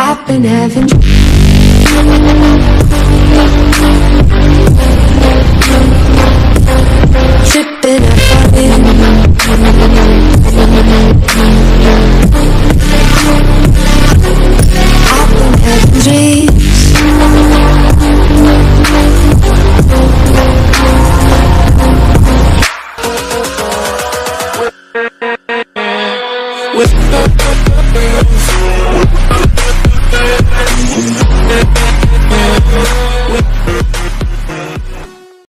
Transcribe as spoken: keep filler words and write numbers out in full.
I've been having tripping, I falling. I've been having dreams. With